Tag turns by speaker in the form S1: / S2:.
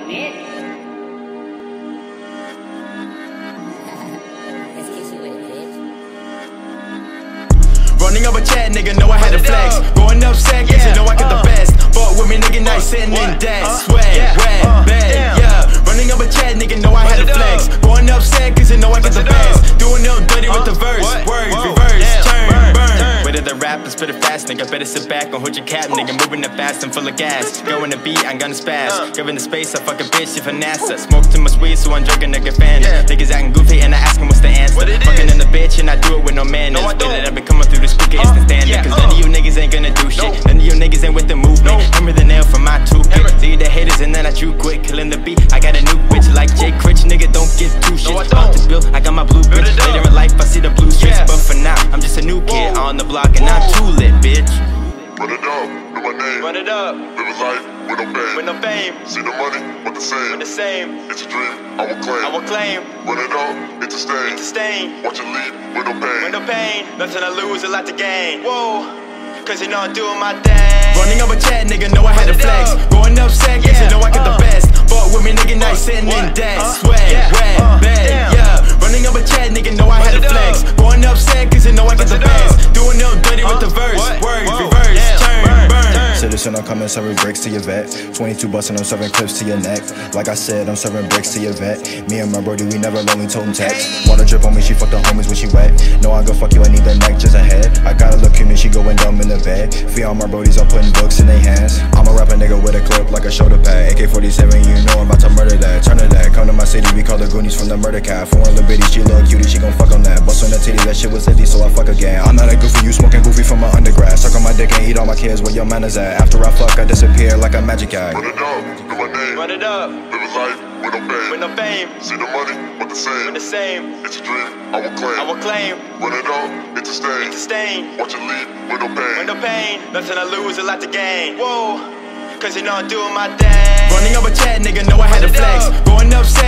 S1: bitch. Let's kiss you with it, bitch.
S2: Running up a chat, nigga, know I had to flex. Going up seconds, you know I got the best. Fuck with me, nigga, nice sitting in debt. Sweat, wet, bed, yeah. Running up a chat, nigga, know I had to flex. Going up seconds, you know I got the best. Doing it dirty with the verse. Word, reverse, turn, burn. Whether the rap and spit it fast, nigga, better sit back and hold your cap, nigga. Moving it fast and full of gas. Going the beat, I'm gonna spaz. Giving the space, I fuck a bitch if a NASA. Smoke too much weed, so I'm drinking nigga fan. Niggas acting goofy and I ask him what's the answer. Fucking in the bitch and I do it with no manners. Better that been coming through the speaker, instant standing. Cause none of you niggas ain't gonna do shit. None of you niggas ain't with the movement. Hammer the nail from my toothpick. See the haters and then I drew quick. Killing the beat, I got a new bitch like Jay Critch. Nigga, don't give two shits. About to build, I got my blueprint. Later in life, I see the blue streets. But for now, I'm just a new kid on the block and I'm too lit, bitch.
S3: Run it up, know my name.
S2: Run it up.
S3: Live a life with no pain.
S2: With no fame.
S3: See the money, but the same.
S2: With the same.
S3: It's a dream, I will claim.
S2: I will claim.
S3: Run it up, it's a stain.
S2: It's a stain.
S3: Watch it leave with no pain.
S2: With no pain. Nothing to lose, a lot to gain. Whoa. Cause you know I'm doing my thing. Running up a chat, nigga, know I had to flex. Going up seconds, you know I got the best. Fuck with me, nigga, nice sitting in debt. Sweat, wet, bed, yeah. Running up a chat, nigga, know I had to flex. Going up seconds, you know I got the best. Doing it dirty with the verse. Word, reverse, turn, burn.
S4: Citizen, I'm coming, serving bricks to your vet. 22 bustin', I'm serving clips to your neck. Like I said, I'm serving bricks to your vet. Me and my brody, we never lonely totem text. Water drip on me, she fuck the homies when she wet. No, I go fuck you, I need the neck just ahead. I got a look cute and she going dumb in the bed. Fee all my brodies, I'm putting books in their hands. I'm a rapper nigga with a clip like a shoulder pad. AK-47, you know I'm about to murder that. Turn to that, come to my city, we call the Goonies from the murder cat. Foreign little bitty, she look cutie, she gon' fuck on that. Bust on the titty, that shit was empty, so I fuck again. I'm not a goofy, you smoking goofy from my undergrad. Suck on my dick and eat all my kids, where your manners at? After I fuck, I disappear like a magic guy.
S3: Run it up, know my name.
S2: Run it up.
S3: Live a life with no pain.
S2: With no fame.
S3: See the money, but the same.
S2: With the same.
S3: It's a dream, I will claim.
S2: I will claim.
S3: Run it up, it's a stain.
S2: It's a stain.
S3: Watch it leave with no pain.
S2: With no pain. Nothing to lose, a lot to gain. Whoa. Cause you know I'm doing my thing. Running up a chat, nigga, know I had to flex. Going up